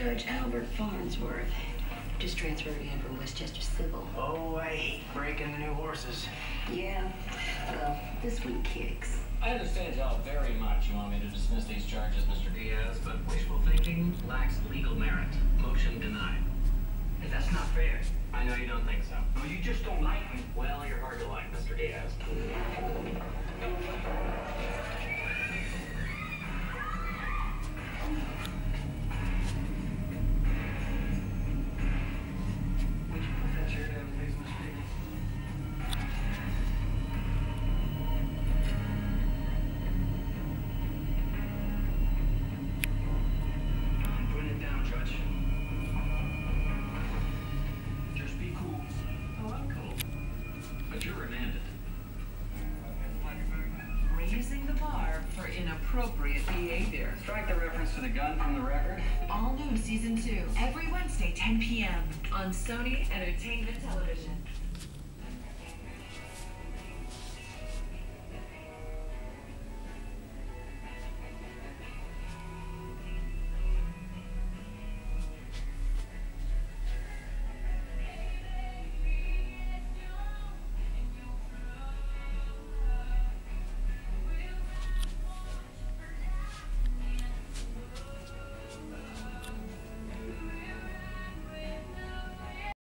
Judge Albert Farnsworth. Just transferred in from Westchester Civil. Oh, I hate breaking the new horses. Yeah, well, this week kicks. I understand y'all very much. You want me to dismiss these charges, Mr. Diaz, but wishful thinking lacks legal merit. Motion denied. Hey, that's not fair. I know you don't think so. No, you just don't like me. Well, you're hard to like, Mr. Diaz. Would you put that chair down, please, Mr. Diaz? I'm putting it down, Judge. Just be cool. Oh, I'm cool. But you're remanded. Raising the bar for inappropriate behavior. Strike the reference to the gun from the record. All new season 2, every Wednesday, 10 p.m. on Sony Entertainment Television.